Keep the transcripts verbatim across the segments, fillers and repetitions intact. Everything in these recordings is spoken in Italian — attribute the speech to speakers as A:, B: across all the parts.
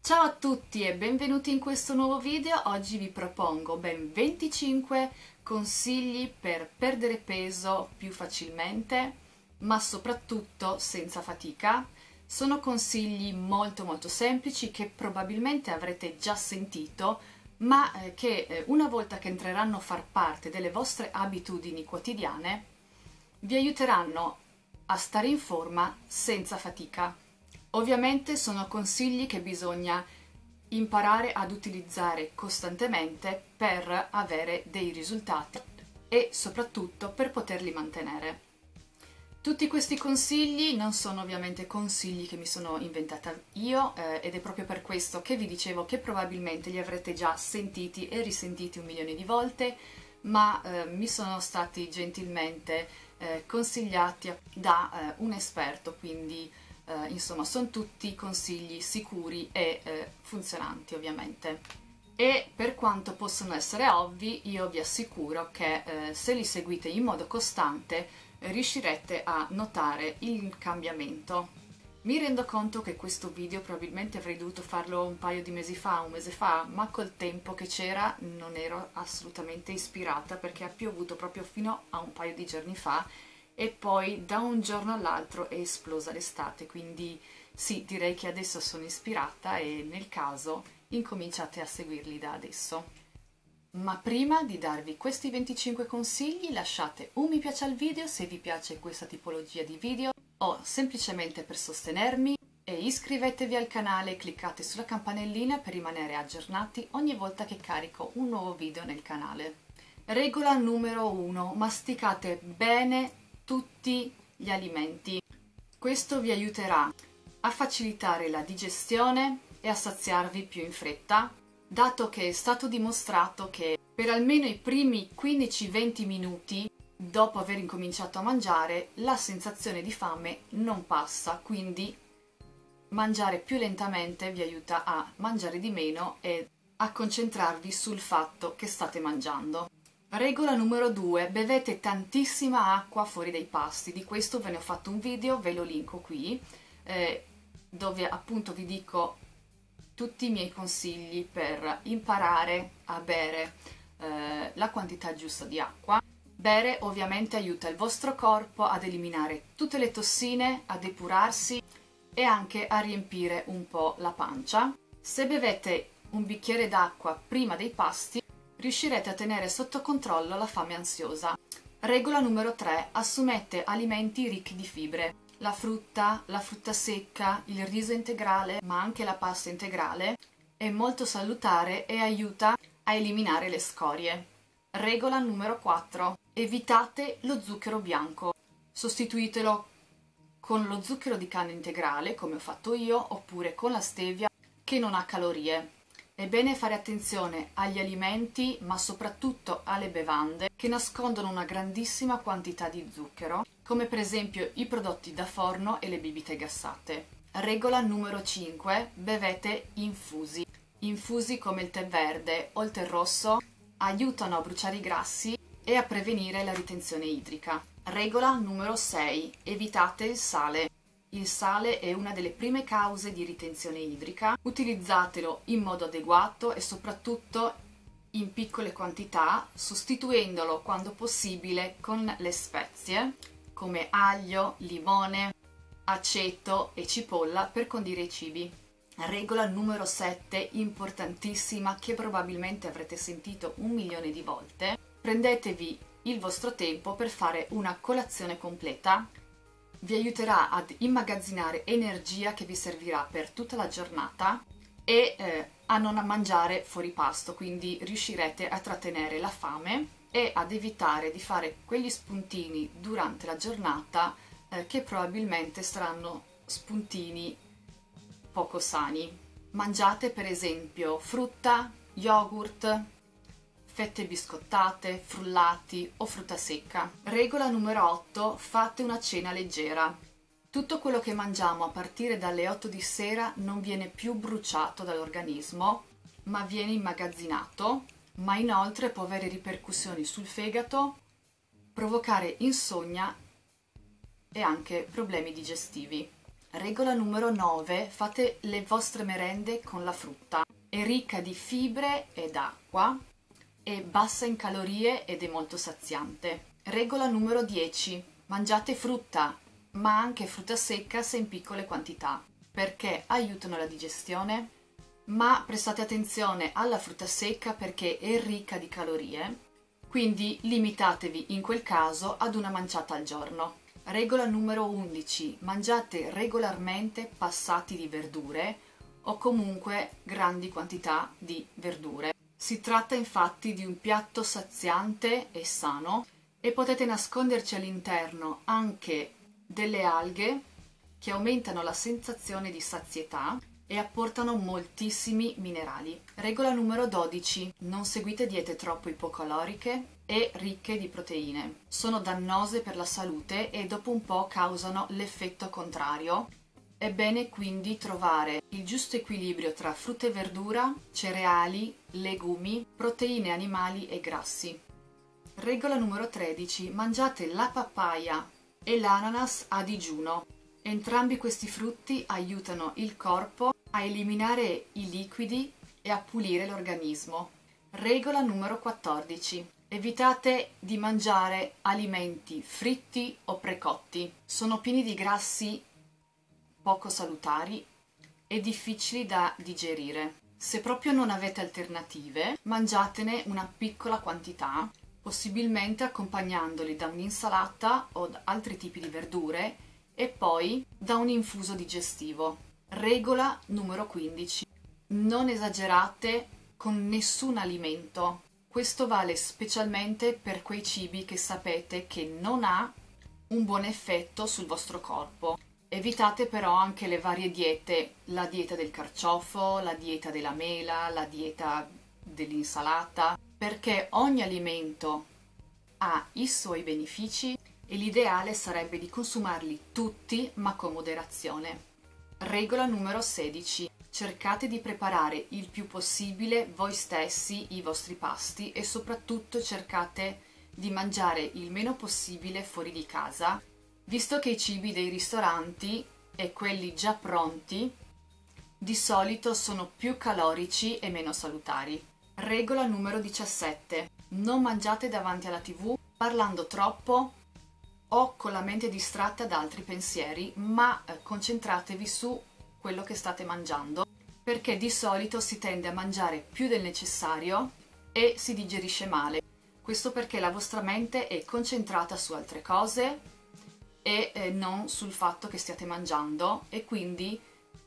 A: Ciao a tutti e benvenuti in questo nuovo video. Oggi vi propongo ben venticinque consigli per perdere peso più facilmente, ma soprattutto senza fatica. Sono consigli molto molto semplici che probabilmente avrete già sentito, ma eh, che eh, una volta che entreranno a far parte delle vostre abitudini quotidiane vi aiuteranno a stare in forma senza fatica. Ovviamente sono consigli che bisogna imparare ad utilizzare costantemente per avere dei risultati e soprattutto per poterli mantenere. Tutti questi consigli non sono ovviamente consigli che mi sono inventata io eh, ed è proprio per questo che vi dicevo che probabilmente li avrete già sentiti e risentiti un milione di volte, ma eh, mi sono stati gentilmente eh, consigliati da eh, un esperto, quindi Uh, insomma sono tutti consigli sicuri e uh, funzionanti ovviamente, e per quanto possono essere ovvi io vi assicuro che uh, se li seguite in modo costante uh, riuscirete a notare il cambiamento. Mi rendo conto che questo video probabilmente avrei dovuto farlo un paio di mesi fa, un mese fa, ma col tempo che c'era non ero assolutamente ispirata perché ha piovuto proprio fino a un paio di giorni fa e poi da un giorno all'altro è esplosa l'estate, quindi sì, direi che adesso sono ispirata e nel caso incominciate a seguirli da adesso. Ma prima di darvi questi venticinque consigli lasciate un mi piace al video se vi piace questa tipologia di video o semplicemente per sostenermi, e iscrivetevi al canale e cliccate sulla campanellina per rimanere aggiornati ogni volta che carico un nuovo video nel canale. Regola numero uno: masticate bene tutti gli alimenti. Questo vi aiuterà a facilitare la digestione e a saziarvi più in fretta, dato che è stato dimostrato che per almeno i primi quindici venti minuti dopo aver incominciato a mangiare la sensazione di fame non passa, quindi mangiare più lentamente vi aiuta a mangiare di meno e a concentrarvi sul fatto che state mangiando. Regola numero due: bevete tantissima acqua fuori dai pasti. Di questo ve ne ho fatto un video, ve lo linko qui, eh, dove appunto vi dico tutti i miei consigli per imparare a bere eh, la quantità giusta di acqua. Bere ovviamente aiuta il vostro corpo ad eliminare tutte le tossine, a depurarsi e anche a riempire un po' la pancia. Se bevete un bicchiere d'acqua prima dei pasti riuscirete a tenere sotto controllo la fame ansiosa. Regola numero tre: assumete alimenti ricchi di fibre. La frutta, la frutta secca, il riso integrale, ma anche la pasta integrale è molto salutare e aiuta a eliminare le scorie. Regola numero quattro: evitate lo zucchero bianco. Sostituitelo con lo zucchero di canna integrale, come ho fatto io, oppure con la stevia, che non ha calorie. È bene fare attenzione agli alimenti, ma soprattutto alle bevande, che nascondono una grandissima quantità di zucchero, come per esempio i prodotti da forno e le bibite gassate. Regola numero cinque: bevete infusi. Infusi come il tè verde o il tè rosso aiutano a bruciare i grassi e a prevenire la ritenzione idrica. Regola numero sei: evitate il sale. Il sale è una delle prime cause di ritenzione idrica, utilizzatelo in modo adeguato e soprattutto in piccole quantità, sostituendolo quando possibile con le spezie come aglio, limone, aceto e cipolla per condire i cibi. Regola numero sette, importantissima, che probabilmente avrete sentito un milione di volte: prendetevi il vostro tempo per fare una colazione completa. Vi aiuterà ad immagazzinare energia che vi servirà per tutta la giornata e eh, a non mangiare fuori pasto, quindi riuscirete a trattenere la fame e ad evitare di fare quegli spuntini durante la giornata eh, che probabilmente saranno spuntini poco sani. Mangiate per esempio frutta, yogurt, fette biscottate, frullati o frutta secca. Regola numero otto: fate una cena leggera. Tutto quello che mangiamo a partire dalle otto di sera non viene più bruciato dall'organismo, ma viene immagazzinato, ma inoltre può avere ripercussioni sul fegato, provocare insonnia e anche problemi digestivi. Regola numero nove, fate le vostre merende con la frutta. È ricca di fibre ed acqua, è bassa in calorie ed è molto saziante. Regola numero dieci, mangiate frutta, ma anche frutta secca se in piccole quantità, perché aiutano la digestione, ma prestate attenzione alla frutta secca perché è ricca di calorie, quindi limitatevi in quel caso ad una manciata al giorno. Regola numero undici, mangiate regolarmente passati di verdure o comunque grandi quantità di verdure. Si tratta infatti di un piatto saziante e sano e potete nasconderci all'interno anche delle alghe che aumentano la sensazione di sazietà e apportano moltissimi minerali. Regola numero dodici. Non seguite diete troppo ipocaloriche e ricche di proteine. Sono dannose per la salute e dopo un po' causano l'effetto contrario. È bene quindi trovare il giusto equilibrio tra frutta e verdura, cereali, legumi, proteine animali e grassi. Regola numero tredici. Mangiate la papaya e l'ananas a digiuno. Entrambi questi frutti aiutano il corpo a eliminare i liquidi e a pulire l'organismo. Regola numero quattordici. Evitate di mangiare alimenti fritti o precotti. Sono pieni di grassi poco salutari e difficili da digerire. Se proprio non avete alternative, mangiatene una piccola quantità, possibilmente accompagnandoli da un'insalata o da altri tipi di verdure e poi da un infuso digestivo. Regola numero quindici. Non esagerate con nessun alimento. Questo vale specialmente per quei cibi che sapete che non ha un buon effetto sul vostro corpo. Evitate però anche le varie diete, la dieta del carciofo, la dieta della mela, la dieta dell'insalata, perché ogni alimento ha i suoi benefici e l'ideale sarebbe di consumarli tutti ma con moderazione. Regola numero sedici. Cercate di preparare il più possibile voi stessi i vostri pasti e soprattutto cercate di mangiare il meno possibile fuori di casa, visto che i cibi dei ristoranti e quelli già pronti di solito sono più calorici e meno salutari. Regola numero diciassette. Non mangiate davanti alla tivù parlando troppo o con la mente distratta da altri pensieri, ma eh, concentratevi su quello che state mangiando, perché di solito si tende a mangiare più del necessario e si digerisce male. Questo perché la vostra mente è concentrata su altre cose e eh, non sul fatto che stiate mangiando, e quindi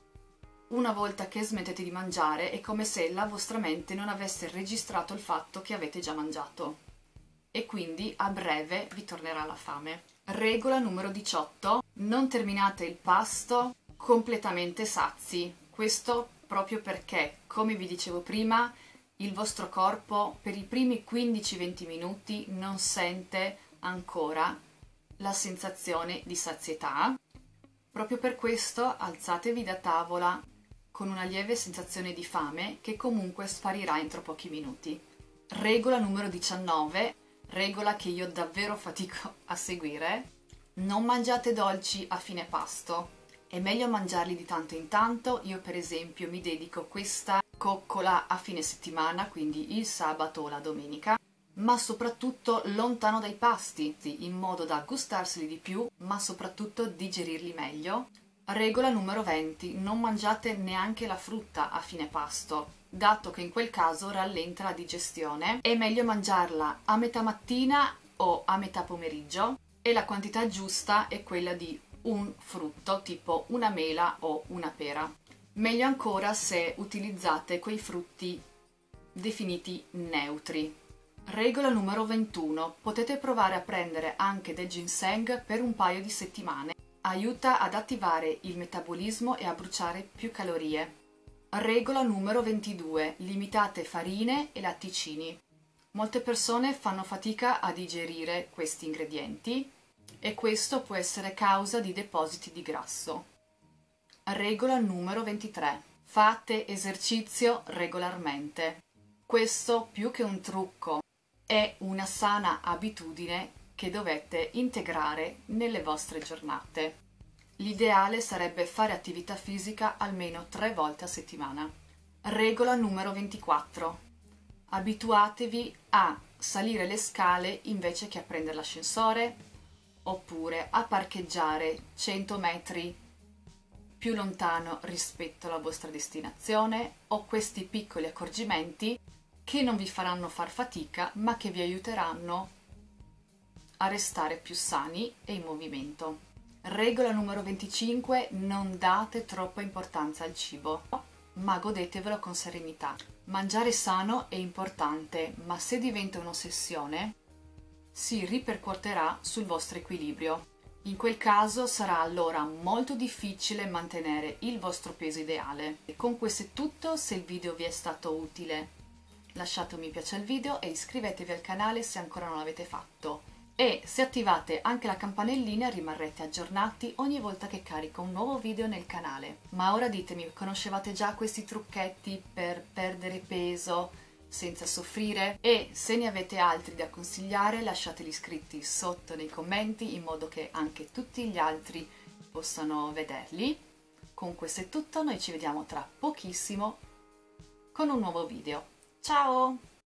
A: una volta che smettete di mangiare è come se la vostra mente non avesse registrato il fatto che avete già mangiato e quindi a breve vi tornerà la fame. Regola numero diciotto. Non terminate il pasto completamente sazi. Questo proprio perché, come vi dicevo prima, il vostro corpo per i primi quindici venti minuti non sente ancora la sensazione di sazietà. Proprio per questo alzatevi da tavola con una lieve sensazione di fame che comunque sparirà entro pochi minuti. Regola numero diciannove, regola che io davvero fatico a seguire: non mangiate dolci a fine pasto. È meglio mangiarli di tanto in tanto. Io per esempio mi dedico questa coccola a fine settimana, quindi il sabato o la domenica, ma soprattutto lontano dai pasti, in modo da gustarseli di più, ma soprattutto digerirli meglio. Regola numero venti. Non mangiate neanche la frutta a fine pasto, dato che in quel caso rallenta la digestione. È meglio mangiarla a metà mattina o a metà pomeriggio, e la quantità giusta è quella di un frutto, tipo una mela o una pera. Meglio ancora se utilizzate quei frutti definiti neutri. Regola numero ventuno. Potete provare a prendere anche del ginseng per un paio di settimane. Aiuta ad attivare il metabolismo e a bruciare più calorie. Regola numero ventidue. Limitate farine e latticini. Molte persone fanno fatica a digerire questi ingredienti e questo può essere causa di depositi di grasso. Regola numero ventitré. Fate esercizio regolarmente. Questo, più che un trucco, è una sana abitudine che dovete integrare nelle vostre giornate. L'ideale sarebbe fare attività fisica almeno tre volte a settimana. Regola numero ventiquattro. Abituatevi a salire le scale invece che a prendere l'ascensore, oppure a parcheggiare cento metri più lontano rispetto alla vostra destinazione, o questi piccoli accorgimenti che non vi faranno far fatica ma che vi aiuteranno a restare più sani e in movimento. Regola numero venticinque. Non date troppa importanza al cibo, ma godetevelo con serenità. Mangiare sano è importante, ma se diventa un'ossessione, si ripercuoterà sul vostro equilibrio. In quel caso sarà allora molto difficile mantenere il vostro peso ideale. E con questo è tutto. Se il video vi è stato utile, lasciate un mi piace al video e iscrivetevi al canale se ancora non l'avete fatto. E se attivate anche la campanellina rimarrete aggiornati ogni volta che carico un nuovo video nel canale. Ma ora ditemi, conoscevate già questi trucchetti per perdere peso senza soffrire? E se ne avete altri da consigliare lasciateli scritti sotto nei commenti in modo che anche tutti gli altri possano vederli. Con questo è tutto, noi ci vediamo tra pochissimo con un nuovo video. Ciao!